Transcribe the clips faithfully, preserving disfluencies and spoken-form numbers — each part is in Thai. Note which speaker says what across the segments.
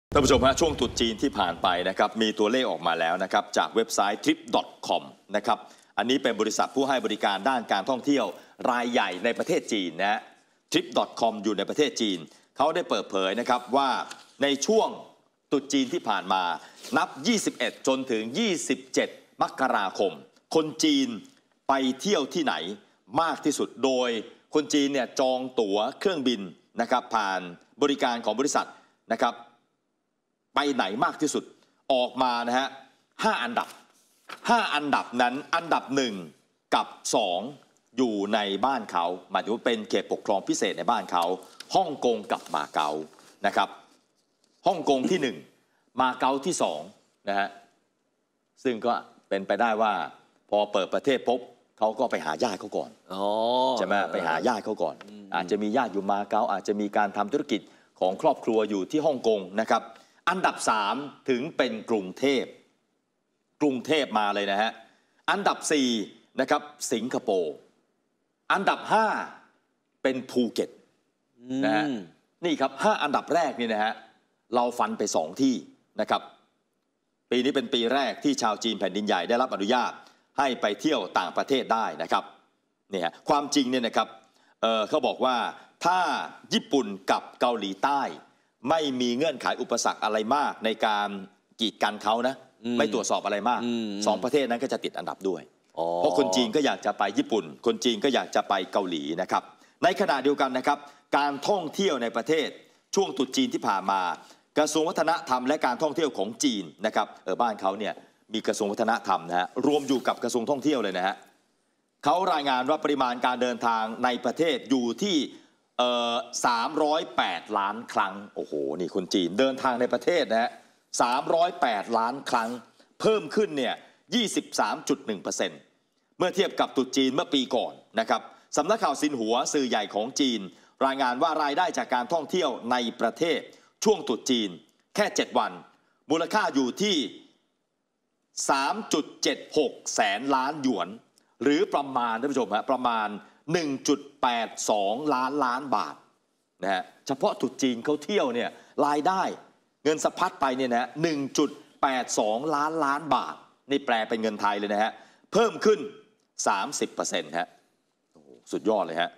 Speaker 1: ท่านผู้ชมฮะช่วงตรุษจีนที่ผ่านไปนะครับมีตัวเลขออกมาแล้วนะครับจากเว็บไซต์ ทริป ดอท คอม นะครับอันนี้เป็นบริษัทผู้ให้บริการด้านการท่องเที่ยวรายใหญ่ในประเทศจีนนะฮะ ทริป ดอท คอม อยู่ในประเทศจีนเขาได้เปิดเผยนะครับว่าในช่วงตรุษจีนที่ผ่านมานับยี่สิบเอ็ดจนถึงยี่สิบเจ็ดมกราคมคนจีนไปเที่ยวที่ไหนมากที่สุดโดยคนจีนเนี่ยจองตั๋วเครื่องบินนะครับผ่านบริการของบริษัทนะครับไปไหนมากที่สุดออกมานะฮะห้าอันดับห้าอันดับนั้นอันดับหนึ่งกับสองอยู่ในบ้านเขาหมายถึงว่าเป็นเขตปกครองพิเศษในบ้านเขาฮ่องกงกับมาเก๊านะครับฮ่องกงที่หนึ่งมาเก๊าที่สองนะฮะซึ่งก็เป็นไปได้ว่าพอเปิดประเทศปุ๊บเขาก็ไปหาญาติเขาก่อนใช่ไหมไปหาญาติเขาก่อนอาจจะมีญาติอยู่มาเก๊าอาจจะมีการทำธุรกิจของครอบครัวอยู่ที่ฮ่องกงนะครับอันดับสามถึงเป็นกรุงเทพกรุงเทพมาเลยนะฮะอันดับสี่นะครับสิงคโปร์อันดับห้าเป็นภูเก็ตนะฮะนี่ครับห้าอันดับแรกนี่นะฮะเราฟันไปสองที่นะครับปีนี้เป็นปีแรกที่ชาวจีนแผ่นดินใหญ่ได้รับอนุญาตให้ไปเที่ยวต่างประเทศได้นะครับนี่ฮะความจริงเนี่ยนะครับ เอ่อ เขาบอกว่าถ้าญี่ปุ่นกับเกาหลีใต้ไม่มีเงื่อนไขอุปสรรคอะไรมากในการกีดกันเขานะไม่ตรวจสอบอะไรมากสองประเทศนั้นก็จะติดอันดับด้วยเพราะคนจีนก็อยากจะไปญี่ปุ่นคนจีนก็อยากจะไปเกาหลีนะครับในขณะเดียวกันนะครับการท่องเที่ยวในประเทศช่วงตรุษจีนที่ผ่านมากระทรวงวัฒนธรรมและการท่องเที่ยวของจีนนะครับเออบ้านเขาเนี่ยมีกระทรวงวัฒนธรรมนะฮะรวมอยู่กับกระทรวงท่องเที่ยวเลยนะฮะเขารายงานว่าปริมาณการเดินทางในประเทศอยู่ที่เอ่อสามร้อยแปดล้านครั้งโอ้โหนี่คนจีนเดินทางในประเทศนะฮะสามร้อยแปดล้านครั้งเพิ่มขึ้นเนี่ย ยี่สิบสามจุดหนึ่งเปอร์เซ็นต์ เมื่อเทียบกับตรุษจีนเมื่อปีก่อนนะครับสำนักข่าวซินหัวสื่อใหญ่ของจีนรายงานว่ารายได้จากการท่องเที่ยวในประเทศช่วงตรุษจีนแค่เจ็ดวันมูลค่าอยู่ที่ สามจุดเจ็ดหก แสนล้านหยวนหรือประมาณท่านผู้ชมฮะประมาณหนึ่งจุดแปดสอง ล้านล้านบาทนะฮะเฉพาะตรุษจีนเขาเที่ยวเนี่ยรายได้เงินสะพัดไปเนี่ยนะ หนึ่งจุดแปดสอง ล้านล้านบาทนี่แปลเป็นเงินไทยเลยนะฮะเพิ่มขึ้น สามสิบเปอร์เซ็นต์ ฮะโอ้โหสุดยอดเลยฮะ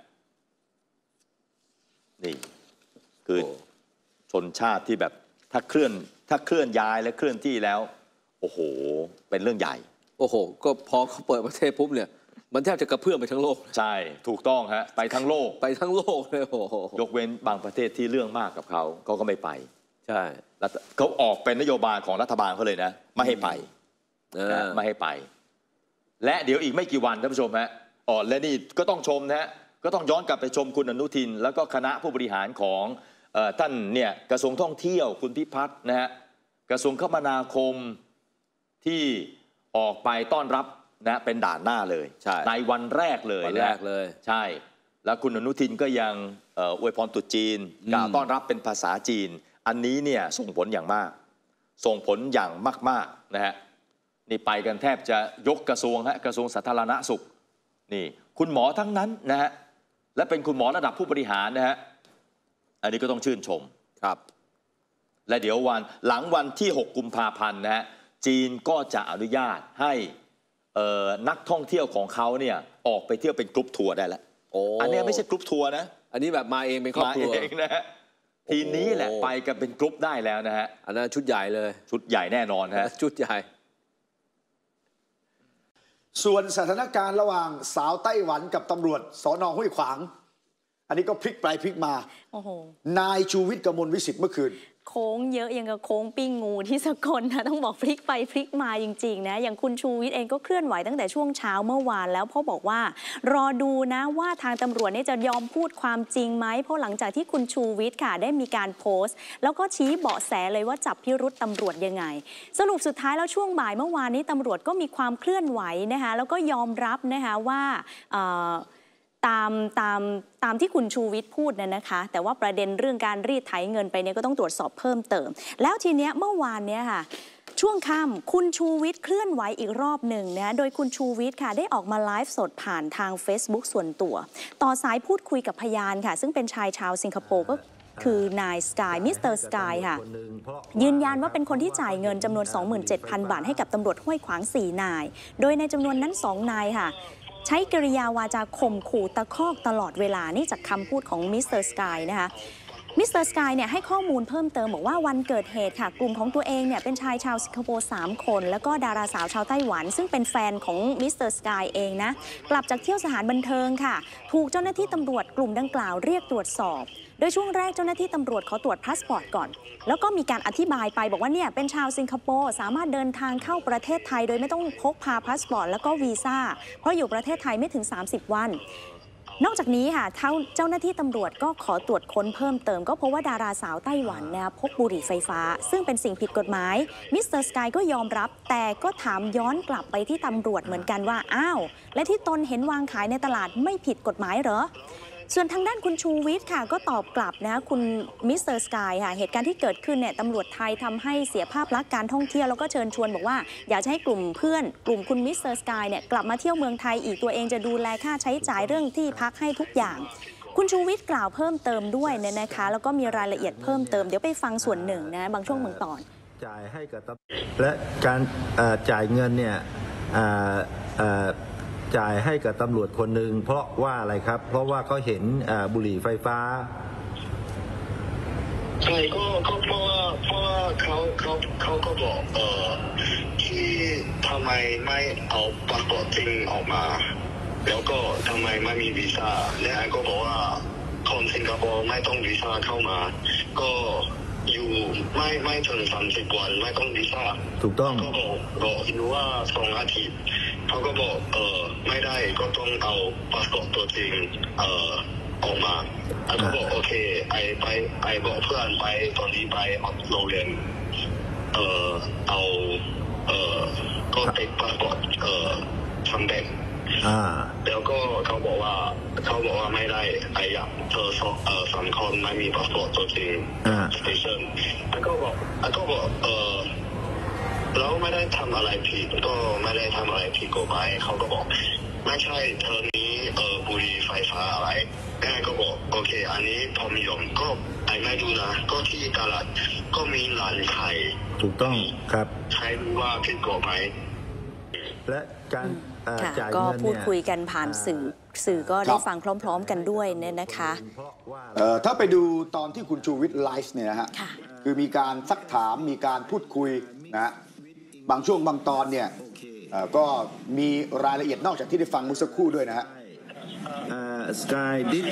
Speaker 1: นี่คือชนชาติที่แบบถ้าเคลื่อนถ้าเคลื่อนย้ายและเคลื่อนที่แล้วโอ้โหเป็นเรื่องใหญ่
Speaker 2: โอ้โหก็พอเขาเปิดประเทศปุ๊บเนี่ยมันแทบจะกระเพื่อมไปทั้งโลก
Speaker 1: ใช่ถูกต้องฮะไปทั้งโลก
Speaker 2: ไปทั้งโลกเลยโอ้โห
Speaker 1: ยกเว้นบางประเทศที่เรื่องมากกับเขาเขาก็ไม่ไป
Speaker 2: ใช่
Speaker 1: แล้วเขาออกเป็นนโยบายของรัฐบาลเขาเลยนะไม่ให้ไปนะไม่ให้ไปและเดี๋ยวอีกไม่กี่วันท่านผู้ชมฮะอ๋อและนี่ก็ต้องชมนะฮะก็ต้องย้อนกลับไปชมคุณอนุทินแล้วก็คณะผู้บริหารของท่านเนี่ยกระทรวงท่องเที่ยวคุณพิพัฒน์นะฮะกระทรวงคมนาคมที่ออกไปต้อนรับนะเป็นด่านหน้าเลยในวันแรกเลย
Speaker 2: วันแรกเลย
Speaker 1: ใช่แล้วคุณอนุทินก็ยังอวยพรตรุษจีนกล่าวต้อนรับเป็นภาษาจีนอันนี้เนี่ยส่งผลอย่างมากส่งผลอย่างมากๆนะฮะนี่ไปกันแทบจะยกกระทรวงฮะกระทรวงสาธารณสุขนี่คุณหมอทั้งนั้นนะฮะและเป็นคุณหมอระดับผู้บริหารนะฮะอันนี้ก็ต้องชื่นชม
Speaker 2: ครับ
Speaker 1: และเดี๋ยววันหลังวันที่หกกุมภาพันธ์นะฮะจีนก็จะอนุญาตให้นักท่องเที่ยวของเขาเนี่ยออกไปเที่ยวเป็นกรุ๊ปทัวร์ได้แล้วอันนี้ไม่ใช่กรุ๊ปทัวร์นะ
Speaker 2: อันนี้แบบมาเองเป็นครอบครัว
Speaker 1: เองนะฮะทีนี้แหละไปกันเป็นกรุ๊ปได้แล้วนะฮะ
Speaker 2: อันนั้นชุดใหญ่เลย
Speaker 1: ชุดใหญ่แน่นอนฮะ
Speaker 2: ชุดใหญ่
Speaker 3: ส่วนสถานการณ์ระหว่างสาวไต้หวันกับตำรวจสน.ห้วยขวางอันนี้ก็พลิกไปพลิกมา
Speaker 4: โอ้โห
Speaker 3: นายชูวิทย์กมลวิสิทธิ์เมื่อคืน
Speaker 4: โค้งเยอะยังกับโค้งปิ้งงูที่สกลนะต้องบอกพลิกไปพลิกมาจริงๆนะอย่างคุณชูวิทย์เองก็เคลื่อนไหวตั้งแต่ช่วงเช้าเมื่อวานแล้วเพราะบอกว่ารอดูนะว่าทางตำรวจนี่จะยอมพูดความจริงไหมเพราะหลังจากที่คุณชูวิทย์ค่ะได้มีการโพสต์แล้วก็ชี้เบาะแสเลยว่าจับพิรุธตำรวจยังไงสรุปสุดท้ายแล้วช่วงบ่ายเมื่อวานนี้ตำรวจก็มีความเคลื่อนไหวนะคะแล้วก็ยอมรับนะคะว่าตามตามตามที่คุณชูวิทย์พูดนะนะคะแต่ว่าประเด็นเรื่องการรีดไถเงินไปเนี่ยก็ต้องตรวจสอบเพิ่มเติมแล้วทีเนี้ยเมื่อวานเนี้ยค่ะช่วงค่ำคุณชูวิทย์เคลื่อนไหวอีกรอบหนึ่งนะโดยคุณชูวิทย์ค่ะได้ออกมาไลฟ์สดผ่านทาง Facebook ส่วนตัวต่อสายพูดคุยกับพยานค่ะซึ่งเป็นชายชาวสิงคโปร์ก็คือนายสกายมิสเตอร์สกายค่ะยืนยันว่าเป็นคนที่จ่ายเงินจำนวน สองหมื่นเจ็ดพัน บาทให้กับตำรวจห้วยขวางสี่นายโดยในจำนวนนั้นสองนายค่ะใช้กริยาวาจาข่มขู่ตะคอกตลอดเวลานี่จากคำพูดของมิสเตอร์สกายนะคะมิสเตอร์สกายเนี่ยให้ข้อมูลเพิ่มเติมบอกว่าวันเกิดเหตุค่ะกลุ่มของตัวเองเนี่ยเป็นชายชาวสิงคโปร์สามคนแล้วก็ดาราสาวชาวไต้หวันซึ่งเป็นแฟนของมิสเตอร์สกายเองนะกลับจากเที่ยวสถานบันเทิงค่ะถูกเจ้าหน้าที่ตำรวจกลุ่มดังกล่าวเรียกตรวจสอบโดยช่วงแรกเจ้าหน้าที่ตำรวจขอตรวจพาสปอร์ตก่อนแล้วก็มีการอธิบายไปบอกว่าเนี่ยเป็นชาวสิงคโปร์สามารถเดินทางเข้าประเทศไทยโดยไม่ต้องพกพาพาสปอร์ตแล้วก็วีซ่าเพราะอยู่ประเทศไทยไม่ถึงสามสิบวันนอกจากนี้ค่ะเจ้าหน้าที่ตำรวจก็ขอตรวจค้นเพิ่มเติมก็พบว่าดาราสาวไต้หวันนะพกบุหรี่ไฟฟ้าซึ่งเป็นสิ่งผิดกฎหมายมิสเตอร์สกายก็ยอมรับแต่ก็ถามย้อนกลับไปที่ตำรวจเหมือนกันว่าอ้าวและที่ตนเห็นวางขายในตลาดไม่ผิดกฎหมายเหรอส่วนทางด้านคุณชูวิทย์ค่ะก็ตอบกลับนะคุณมิสเตอร์สกายค่ะเหตุการณ์ที่เกิดขึ้นเนี่ยตำรวจไทยทำให้เสียภาพลักษณ์การท่องเที่ยวแล้วก็เชิญชวนบอกว่าอยากให้กลุ่มเพื่อนกลุ่มคุณมิสเตอร์สกายเนี่ยกลับมาเที่ยวเมืองไทยอีกตัวเองจะดูแลค่าใช้จ่ายเรื่องที่พักให้ทุกอย่างคุณชูวิทย์กล่าวเพิ่มเติมด้วยเนี่ยนะคะแล้วก็มีรายละเอียดเพิ่มเติมเดี๋ยวไปฟังส่วนหนึ่งนะบางช่วงบางตอน
Speaker 5: จ่ายให้กับและการจ่ายเงินเนี่ยจ่ายให้กับตำรวจคนหนึ่งเพราะว่าอะไรครับเพราะว่าเขาเห็นบุหรี่ไฟฟ้า
Speaker 6: ใช่ก็ก็เพราะว่าเพราะว่าเขาเขาเขาก็บอกเออที่ทำไมไม่เอาพาสปอร์ตจริงออกมาแล้วก็ทำไมไม่มีวีซ่าและไอ้ก็บอกว่าคนสิงคโปร์ไม่ต้องวีซ่าเข้ามาก็อยู่ไม่ไม่ถึงสามสิบวันไม่ต้องวีซ่า
Speaker 5: ถูกต้อง
Speaker 6: ก็บอกบอกอยู่ว่าสองอาทิตย์เขาก็บอกเออไม่ได้ก็ต้องเอาพาสปอร์ตตัวจริงเออออกมาไอ้ก็บอกโอเคไอไปไอบอกเพื่อนไปตอนนี้ไปโรงเรียนเออเอาเออก็ติดพาสปอร์ตเออทำแบบแล้วก็เขาบอกว่าเขาบอกว่าไม่ได้ไออยากเธอสองเออสามคนไม่มีพาสปอร์ตตัวจริงสเตชันไอก็บอกไอก็บอกเออเราไม่ได้ทำอะไรผิดก็ไม่ได้ทำอะไรผิดกฎหมายเขาก็บอกไม่ใช่เธอนี้เออบุหรี่ไฟฟ้าอะไรแม่ก็บอกโอเคอันนี้พอมียมก็ไอไม่ดูนะก็ที่ตลาดก็มีร้านขาย
Speaker 5: ถูกต้องครับ
Speaker 6: ใช้ว่าผิดกฎหมาย
Speaker 5: และการ
Speaker 4: ก็พูดคุยกันผ่านสื่อสื่อก็ได้ฟังพร้อมๆกันด้วยเนี่ยนะคะ
Speaker 3: ถ้าไปดูตอนที่คุณชูวิทย์ไลฟ์เนี่ยนะฮะคือมีการซักถามมีการพูดคุยนะบางช่วงบางตอนเนี่ยก็มีรายละเอียดนอกจากที่ได้ฟังเมื่อสักครู่ด้วยนะฮะ
Speaker 5: Sky did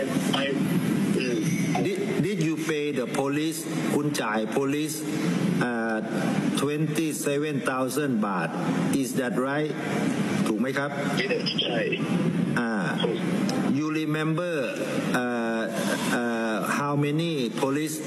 Speaker 5: did did you pay the police คุณจ่าย police twenty-seven thousand บาท is that right ถูกไหมครับ
Speaker 6: ใช่
Speaker 5: อ่า you remember uh, uh, how many police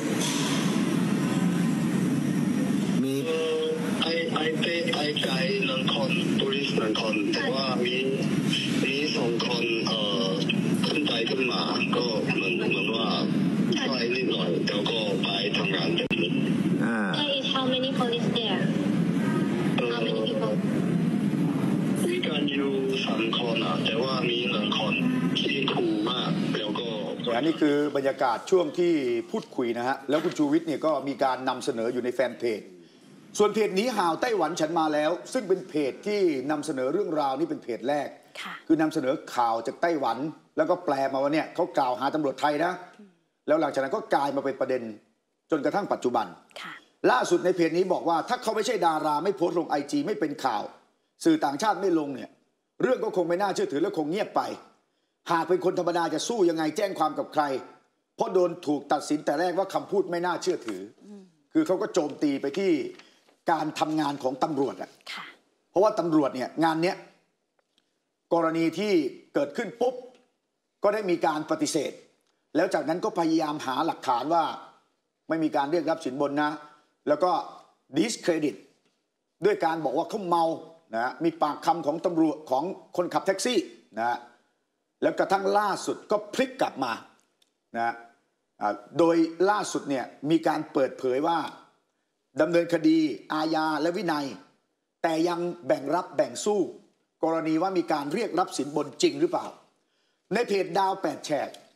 Speaker 5: มี
Speaker 6: ไอไอเปไอจ่ายหนึ่งคน police หนึ่งคนแต่ว่ามีมีสองคนเอ่อขึ้นไปขึ้นมาก็เหมือนเหมือนว่าช่วยนิดหน่อยแล้วก็ไปทำงานแบบนี้
Speaker 5: อ่า
Speaker 7: How many police there How many people
Speaker 6: มีการอยู่สามคนอ่ะแต่ว่ามีหนึ่งคนที่คูลมากแล้วก็
Speaker 3: อันนี้คือบรรยากาศช่วงที่พูดคุยนะฮะแล้วคุณชูวิทย์เนี่ยก็มีการนำเสนออยู่ในแฟนเพจส่วนเพจนี้ห่าวไต้หวันฉันมาแล้วซึ่งเป็นเพจที่นำเสนอเรื่องราวนี้เป็นเพจแรกคือนำเสนอข่าวจากไต้หวันแล้วก็แปลมาว่าเนี่ยเขากล่าวหาตำรวจไทยนะแล้วหลังจากนั้นก็กลายมาเป็นประเด็นจนกระทั่งปัจจุบันล่าสุดในเพจนี้บอกว่าถ้าเขาไม่ใช่ดาราไม่โพสต์ลงไอจีไม่เป็นข่าวสื่อต่างชาติไม่ลงเนี่ยเรื่องก็คงไม่น่าเชื่อถือและคงเงียบไปหากเป็นคนธรรมดาจะสู้ยังไงแจ้งความกับใครเพราะโดนถูกตัดสินแต่แรกว่าคำพูดไม่น่าเชื่อถือคือเขาก็โจมตีไปที่การทำงานของตำรวจอ่ะเพราะว่าตำรวจเนี่ยงานเนี้ยกรณีที่เกิดขึ้นปุ๊บก็ได้มีการปฏิเสธแล้วจากนั้นก็พยายามหาหลักฐานว่าไม่มีการเรียกรับสินบนนะแล้วก็ดิสเครดิตด้วยการบอกว่าเขาเมานะมีปากคำของตำรวจของคนขับแท็กซี่นะแล้วกระทั่งล่าสุดก็พลิกกลับมานะโดยล่าสุดเนี่ยมีการเปิดเผยว่าดำเนินคดีอาญาและวินัยแต่ยังแบ่งรับแบ่งสู้กรณีว่ามีการเรียกรับสินบนจริงหรือเปล่าในเพจดาวแปดแฉก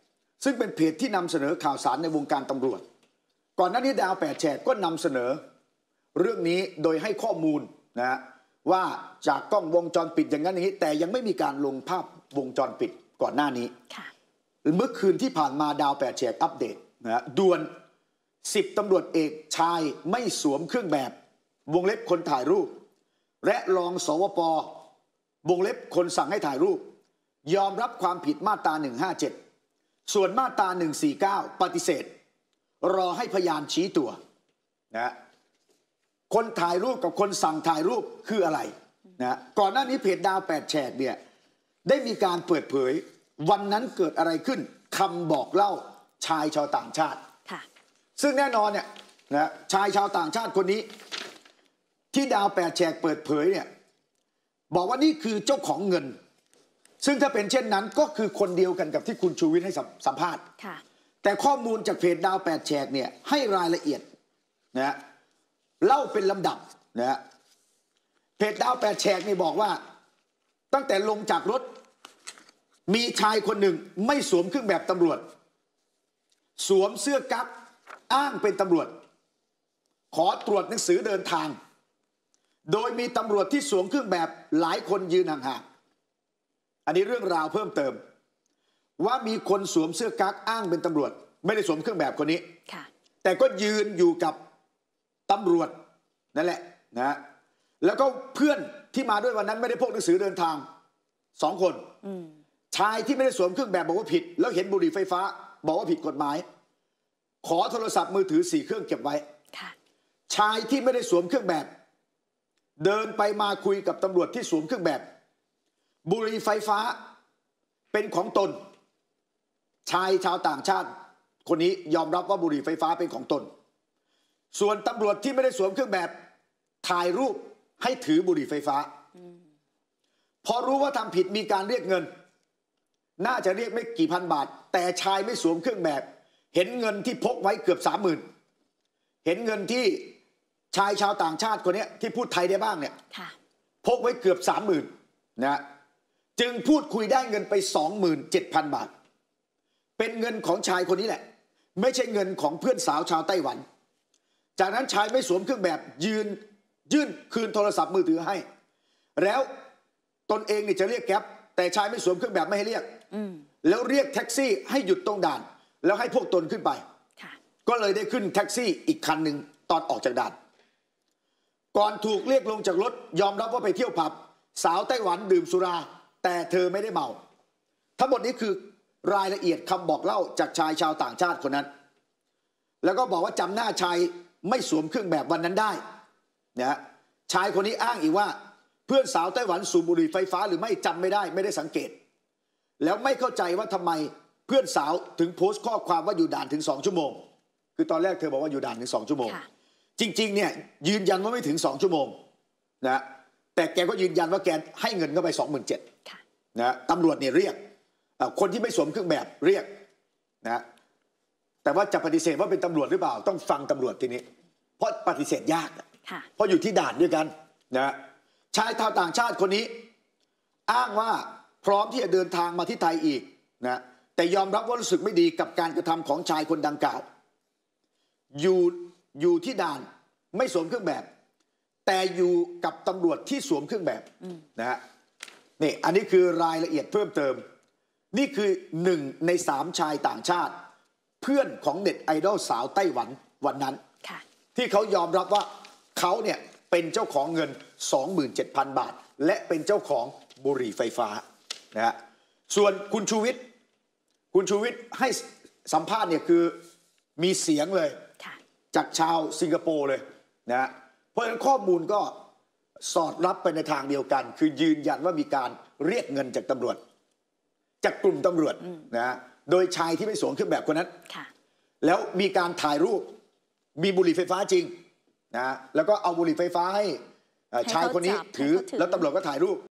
Speaker 3: ซึ่งเป็นเพจที่นำเสนอข่าวสารในวงการตำรวจก่อนหน้านี้ดาวแปดแฉกก็นำเสนอเรื่องนี้โดยให้ข้อมูลนะว่าจากกล้องวงจรปิดอย่างนั้นอย่างนี้แต่ยังไม่มีการลงภาพวงจรปิดก่อนหน้านี้เมื่อคืนที่ผ่านมาดาวแปดแฉกอัปเดตนะด่วนสิบตำรวจเอกชายไม่สวมเครื่องแบบวงเล็บคนถ่ายรูปและรองสวปวงเล็บคนสั่งให้ถ่ายรูปยอมรับความผิดมาตราหนึ่งห้าเจ็ดส่วนมาตราหนึ่งสี่เก้าปฏิเสธรอให้พยานชี้ตัวนะคนถ่ายรูปกับคนสั่งถ่ายรูปคืออะไรนะก่อนหน้านี้เพจดาวแปดแฉกเนี่ยได้มีการเปิดเผยวันนั้นเกิดอะไรขึ้นคำบอกเล่าชายชาวต่างชาติซึ่งแน่นอนเนี่ยนะชายชาวต่างชาติคนนี้ที่ดาวแปดแฉกเปิดเผยเนี่ยบอกว่านี่คือเจ้าของเงินซึ่งถ้าเป็นเช่นนั้นก็คือคนเดียวกันกับที่คุณชูวิทย์ให้สัมภาษณ์แต่ข้อมูลจากเพจดาวแปดแฉกเนี่ยให้รายละเอียดนะเล่าเป็นลำดับนะเพจดาวแปดแฉกนี่บอกว่าตั้งแต่ลงจากรถมีชายคนหนึ่งไม่สวมเครื่องแบบตำรวจสวมเสื้อกั๊กอ้างเป็นตำรวจขอตรวจหนังสือเดินทางโดยมีตำรวจที่สวมเครื่องแบบหลายคนยืนห่างๆอันนี้เรื่องราวเพิ่มเติมว่ามีคนสวมเสื้อกั๊กอ้างเป็นตำรวจไม่ได้สวมเครื่องแบบคนนี้แต่ก็ยืนอยู่กับตำรวจนั่นแหละนะแล้วก็เพื่อนที่มาด้วยวันนั้นไม่ได้พกหนังสือเดินทางสองคนชายที่ไม่ได้สวมเครื่องแบบบอกว่าผิดแล้วเห็นบุหรี่ไฟฟ้าบอกว่าผิดกฎหมายขอโทรศัพท์มือถือสี่เครื่องเก็บไว้ชายที่ไม่ได้สวมเครื่องแบบเดินไปมาคุยกับตำรวจที่สวมเครื่องแบบบุหรี่ไฟฟ้าเป็นของตนชายชาวต่างชาติคนนี้ยอมรับว่าบุหรี่ไฟฟ้าเป็นของตนส่วนตำรวจที่ไม่ได้สวมเครื่องแบบถ่ายรูปให้ถือบุหรี่ไฟฟ้าพอรู้ว่าทำผิดมีการเรียกเงินน่าจะเรียกไม่กี่พันบาทแต่ชายไม่สวมเครื่องแบบเห็นเงินที่พกไว้เกือบสามหมื่นเห็นเงินที่ชายชาวต่างชาติคนนี้ที่พูดไทยได้บ้างเนี่ยพกไว้เกือบสามหมื่นนะจึงพูดคุยได้เงินไปสองหมื่นเจ็ดพันบาทเป็นเงินของชายคนนี้แหละไม่ใช่เงินของเพื่อนสาวชาวไต้หวันจากนั้นชายไม่สวมเครื่องแบบยืนยื่นคืนโทรศัพท์มือถือให้แล้วตนเองเนี่ยจะเรียกแก๊ปแต่ชายไม่สวมเครื่องแบบไม่ให้เรียกแล้วเรียกแท็กซี่ให้หยุดตรงด่านแล้วให้พวกตนขึ้นไปก็เลยได้ขึ้นแท็กซี่อีกคันหนึ่งตอนออกจากด่านก่อนถูกเรียกลงจากรถยอมรับว่าไปเที่ยวผับสาวไต้หวันดื่มสุราแต่เธอไม่ได้เมาทั้งหมดนี้คือรายละเอียดคำบอกเล่าจากชายชาวต่างชาติคนนั้นแล้วก็บอกว่าจำหน้าชายไม่สวมเครื่องแบบวันนั้นได้นะชายคนนี้อ้างอีกว่าเพื่อนสาวไต้หวันสูบบุหรี่ไฟฟ้าหรือไม่จำไม่ได้ไม่ได้สังเกตแล้วไม่เข้าใจว่าทำไมเพื่อนสาวถึงโพสต์ข้อความว่าอยู่ด่านถึงสองชั่วโมงคือตอนแรกเธอบอกว่าอยู่ด่านถึงสองชั่วโมงจริงๆเนี่ยยืนยันว่าไม่ถึงสองชั่วโมงนะแต่แกก็ยืนยันว่าแกให้เงินเข้าไปสองหมื่นเจ็ดนะตำรวจเนี่ยเรียกคนที่ไม่สวมเครื่องแบบเรียกนะแต่ว่าจะปฏิเสธว่าเป็นตำรวจหรือเปล่าต้องฟังตำรวจทีนี้เพราะปฏิเสธยากเพราะอยู่ที่ด่านด้วยกันนะชายชาวต่างชาติคนนี้อ้างว่าพร้อมที่จะเดินทางมาที่ไทยอีกนะแต่ยอมรับว่ารู้สึกไม่ดีกับการกระทำของชายคนดังกล่าวอยู่อยู่ที่ด่านไม่สวมเครื่องแบบแต่อยู่กับตำรวจที่สวมเครื่องแบบนะฮะนี่อันนี้คือรายละเอียดเพิ่มเติมนี่คือหนึ่งในสามชายต่างชาติเพื่อนของเน็ตไอดอลสาวไต้หวันวันนั้นที่เขายอมรับว่าเขาเนี่ยเป็นเจ้าของเงิน สองหมื่นเจ็ดพัน บาทและเป็นเจ้าของบุหรี่ไฟฟ้านะฮะส่วนคุณชูวิทย์คุณชูวิทย์ให้สัมภาษณ์เนี่ยคือมีเสียงเลยจากชาวสิงคโปร์เลยนะเพราะฉะนั้นข้อมูลก็สอดรับไปในทางเดียวกันคือยืนยันว่ามีการเรียกเงินจากตำรวจจากกลุ่มตำรวจนะโดยชายที่ไม่สวมเครื่องแบบคนนั้นแล้วมีการถ่ายรูปมีบุหรี่ไฟฟ้าจริงนะแล้วก็เอาบุหรี่ไฟฟ้าให้ชายคนนี้ถือแล้วตำรวจก็ถ่ายรูป